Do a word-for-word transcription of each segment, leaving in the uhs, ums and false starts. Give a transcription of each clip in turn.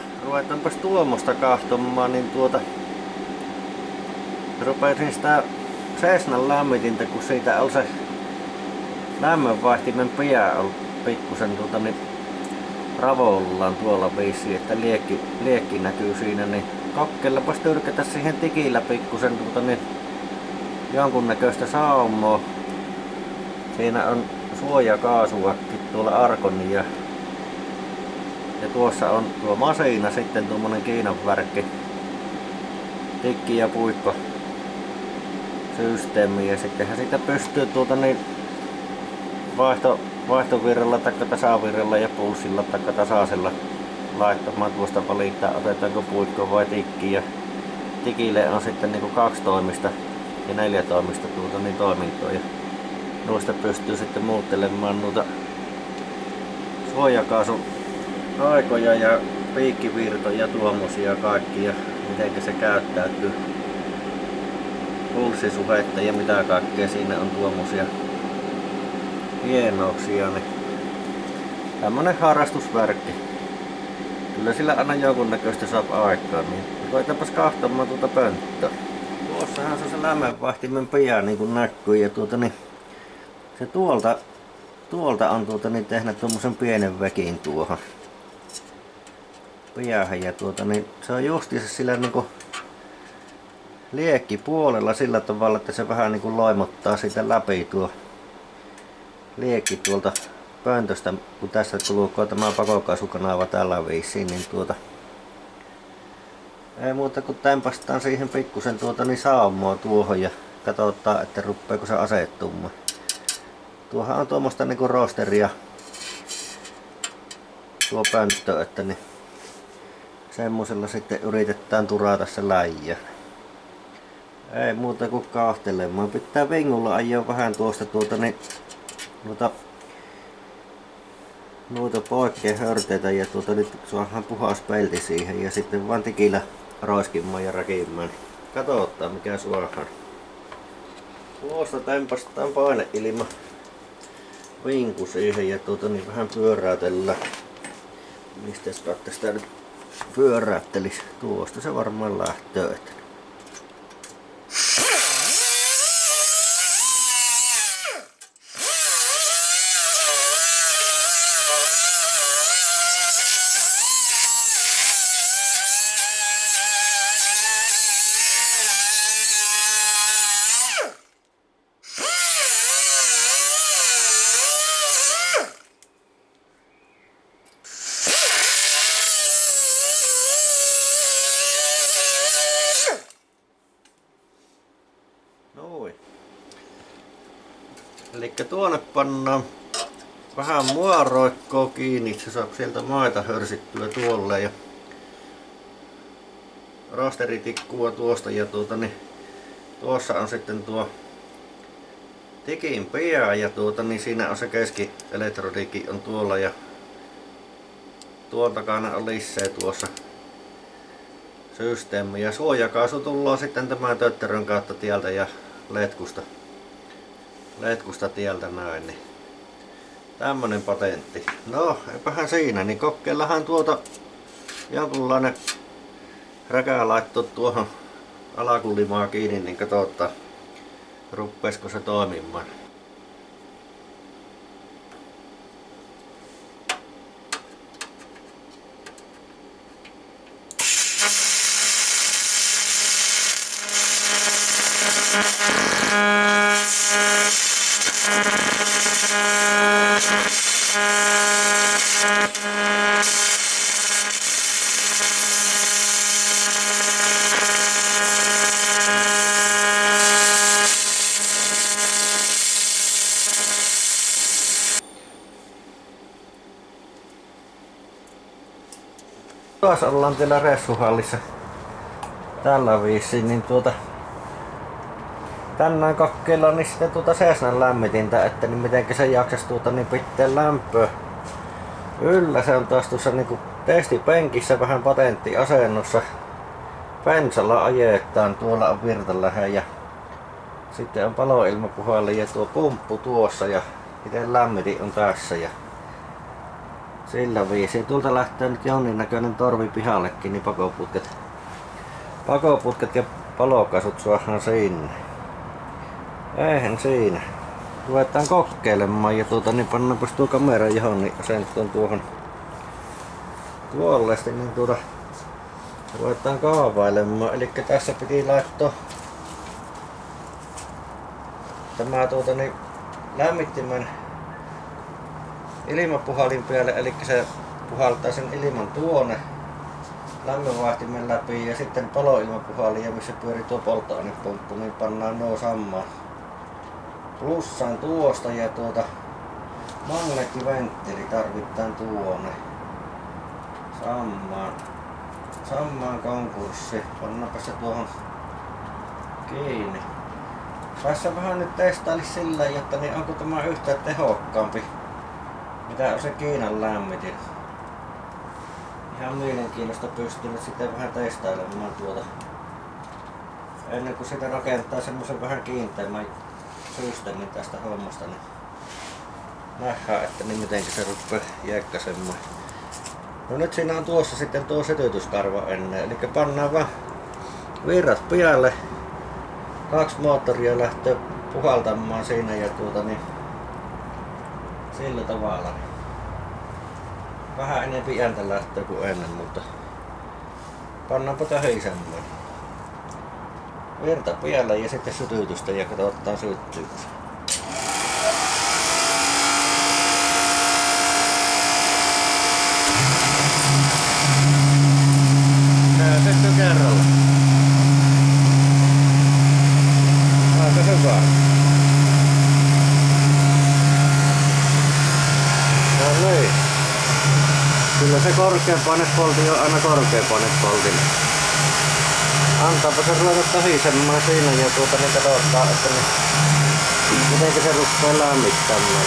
ruvetaanpas tuommoista kahtomaan, niin tuota rupesin sitä Cessnan lämmitintä, kun siitä on se lämmönvaihtimen pää on pikkusen tuota niin ravollaan tuolla viisi, että liekki, liekki näkyy siinä, niin kokeillapas tyrkätä siihen tikillä pikkusen tuota niin jonkunnäköistä saumoa. Siinä on suojakaasuakin tuolla Arkonin ja, ja tuossa on tuo masina sitten tuommoinen Kiinan värkki, tikki ja puikko systeemi ja sittenhän siitä pystyy tuota niin vaihto, vaihtovirralla tai tasavirralla ja pulssilla tai tasaisella laittamaan tuosta valittaa, otetaanko puikko vai tikki, ja tikille on sitten niinku kaksi toimista ja neljä toimista tuota niin toimintoa, ja noista pystyy sitten muuttelemaan noita suojakaasun aikoja ja piikkivirtoja tuommoisia kaikkia, miten se käyttäytyy, pulssisuhetta ja mitä kaikkea siinä on tuommoisia hienouksia, niin tämmönen harrastusvärkki. Kyllä sillä aina jonkunnäköistä saa aikaan, niin koetaanpas kahtomaan tuota pönttöä. Tuossahan se on se lämmönvaihtimen pää niin kuin näkyy, ja tuota niin se tuolta, tuolta on tuota niin tehnyt tuommoisen pienen vekin tuohon päähän, ja tuota niin se on justiinsa sillä niinku liekki puolella sillä tavalla, että se vähän niinku loimottaa siitä läpi tuo liekki tuolta pöntöstä, kun tässä kulkee tämä pakokaasukanava tällä viisiin, niin tuota ei muuta kuin tempastaan siihen pikkusen tuota niin saumoa tuohon ja katsotaan, että rupeeko se asettumaan. Tuohan on tuommoista niinku roosteria tuo pönttö, että niin semmosella sitten yritetään turata se läijä. Ei muuta kuin kahtelemaan. Pitää vingulla ajaa vähän tuosta tuota niin noita, noita poikkeen hörteitä ja tuota nyt saadaan puhas pelti siihen ja sitten vaan tikillä roiskimaan ja rakimaan. Katsotaan mikä suohaan. Tuosta tempastaan paineilma vinku siihen ja tuota niin vähän pyöräytellään. Mistäs kautta sitä nyt pyöräyttelis? Tuosta se varmaan lähtee. Elikkä tuonne pannaan vähän muaroikkoa kiinni, se saa sieltä maita hörsittyä tuolle ja rosteritikkua tuosta ja tuota niin tuossa on sitten tuo tikin pää ja tuota niin siinä on se keskielektrodiikki on tuolla ja tuon takana on lisää tuossa systeemi ja suojakaasu tullaan sitten tämän tötterön kautta tieltä ja letkusta. letkusta tieltä näin, niin tämmönen patentti. No, eipähän siinä, niin kokeillahan tuota jonkunlainen räkää laittaa tuohon alakullimaa kiinni, niin katsotaan ruppeesko se toimimaan. Taas ollaan täällä ressuhallissa tällä viisiin, niin tuota tänään kokeillaan niin sitten tuota Cessnan lämmitintä, että niin mitenkä se jaksas tuota niin pitää lämpöä yllä. Se on taas tuossa niinku testipenkissä vähän patenttiasennossa. Pensalla ajetaan, tuolla on virtalähde ja sitten on paloilmapuhalin ja tuo pumppu tuossa ja itse lämmitin on tässä ja Sillä viisiin. Tuolta lähtee nyt jonninnäköinen torvi pihallekin, niin pakoputket. Pakoputket ja palokasut suohan sinne. Eihän siinä. Ruvetaan kokeilemaan ja tuota niin pannaanpas tuo kamera johon, niin sen on tuohon tuollesti, niin tuota ruvetaan kaavailemaan. Eli tässä piti laittaa tämä tuota niin lämmittimen ilmapuhalin päälle, eli se puhaltaa sen ilman tuonne lämmönvaihtimen läpi ja sitten paloilmapuhalin ja missä pyörii tuo polttoainepumppu, niin pannaan nuo samaan plussaan tuosta ja tuota magneettiventtiili tarvitaan tuonne samaan samaan konkurssi. Pannaanpa se tuohon kiinni. Tässä vähän nyt testaili sillä, että niin onko tämä yhtä tehokkaampi mitä on se Kiinan lämmitin. Ihan mielenkiinnosta pystynyt sitten vähän testailemaan tuota ennen kuin sitä rakentaa semmoisen vähän kiinteämmän systeemin tästä hommasta, niin nähdään, että niin miten se rupeaa jäkkäsemään. No nyt siinä on tuossa sitten tuo sytytyskarva ennen, eli pannaan vaan virrat pialle. Kaksi moottoria lähtee puhaltamaan siinä ja tuota niin sillä tavalla. Vähän enempi ääntä lähtee kuin ennen, mutta pannaanpa tähisemään. Virta pialle ja sitten sytytystä ja katsotaan syttyykö se. Näytetty kerralla. Aika hyvä. No niin. Kyllä se korkeapainepolti on aina korkeapainepoltilla. Antaapa se ruveta tahisemaan siinä ja tuota niin katsotaan, että ne, miten se rupeaa lämmittämään.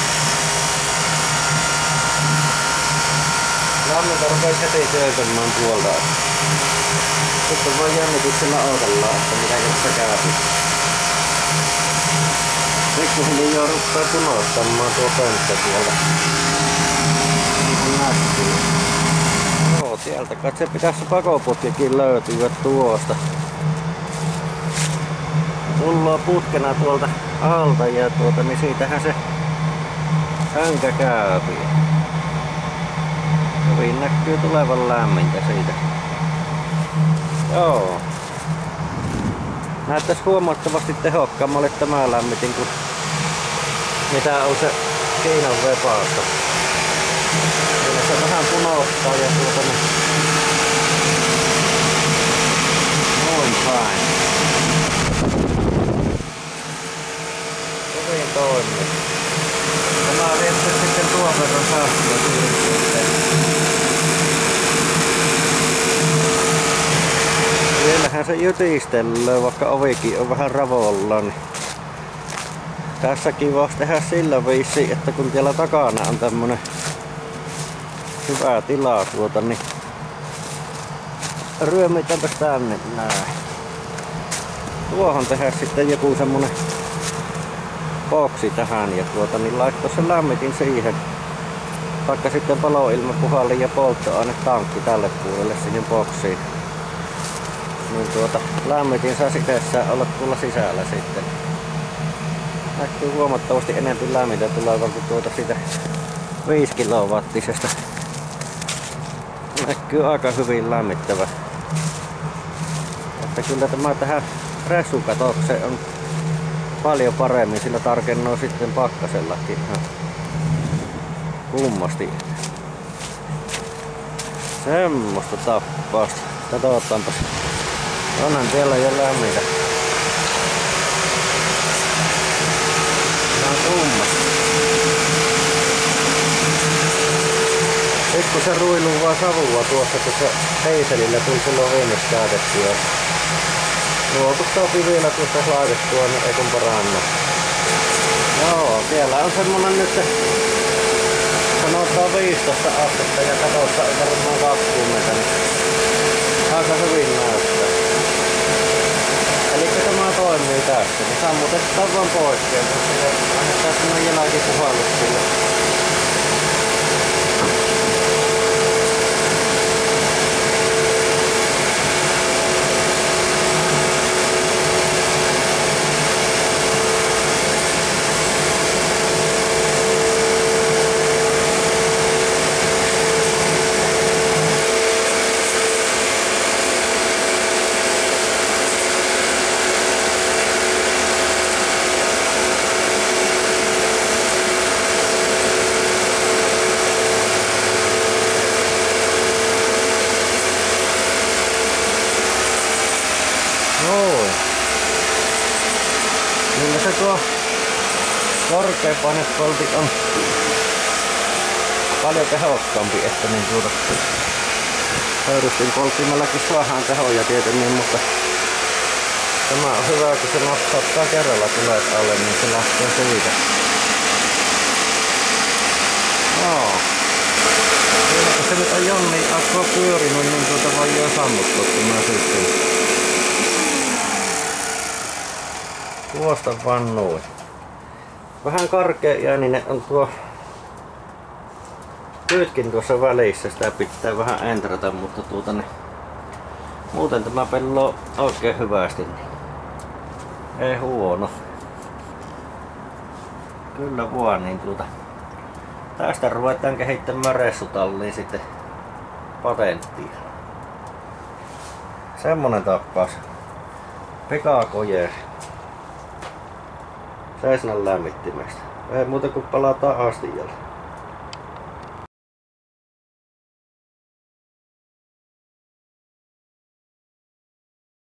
Lämmintä rupeaa heti työtämään puolta. Sitten vaan jännityksellä odotellaan, että miten se käy. Pikkuhiljaa rupeaa punottamaan tuo pönttö tuolta. Joo, sieltä kai se pitäisi pakoputkikin löytyä tuosta. Tullaan putkena tuolta alta ja tuota, niin siitähän se hänkä käypi. Hyvin näkyy tulevan lämmintä siitä. Joo. Näyttäisi huomattavasti tehokkaammalle tämä lämmitin kuin mitä on se Kiinan vepaasta. Kyllä se vähän punottaa ja tuota niin noin päin. Hyvin toimii. Tämä riittää sitten tuon verran sähköä suurin. Vielähän se jytistelee, vaikka ovikin on vähän ravollaan. Niin tässäkin voisi tehdä sillä viisi, että kun siellä takana on tämmönen hyvä tila tuota, niin ryömitäänpäs tänne näin. Tuohon tehdä sitten joku semmonen boksi tähän ja tuota, niin laittaa se lämmitin siihen. Vaikka sitten paloilmapuhalin ja polttoainetankki tälle puolelle siihen boksiin. Niin tuota, lämmitin saa sitessään olla tuolla sisällä sitten. Näkyy huomattavasti enemmän lämmintä tulevan kuin tuota siitä viisi kilowattisesta. Näkyy aika hyvin lämmittävä. Että kyllä tämä tähän ressukatokseen on paljon paremmin, sillä tarkennoo sitten pakkasellakin. Kummasti. Semmosta tappausta. Katsotaanpas. Onhan siellä jo lämmintä. Tää on tumma. Pikkusen ruiluu vaan savua tuossa, kun se heiselillä tuli silloin viimeksi käytettyä. Nuotus sopii vielä tuosta laitettua, niin ei kun paranna. Joo, siellä on semmonen nyt sanotaan viisitoista astetta ja katossa varmaan kaksikymmentä. Niin aika hyvin näyttää. Eli tämä toimii tässä, niin sammutetaan vaan poikkeen, koska se annetaan semmonen jälkipuhallus sille. se tuo korkeapainepoltit on paljon tehokkaampi, että niin tuota höyrystin polttimellakin saadaan tehoja tietenkin, mutta tämä on hyvä, kun se napsauttaa kerralla tulet alle, niin se lähtee siitä. Joo. Kun se nyt on Jonni akkua pyörinyt, niin tuota voi jo sammuttaa tämä systeemi. Tuosta vaan noin. Vähän karkeajääninen on tuo kytkin tuossa välissä, sitä pitää vähän entrata, mutta tuota niin, muuten tämä pelloo oikein hyvästi, niin ei huono. Kyllä vaan, niin tuota, tästä ruvetaan kehittämään ressutalliin sitten patenttia. Semmonen tappaus. Pikakojeeri. Seisnan lämmittimestä. Ei muuta kuin palataan astialle.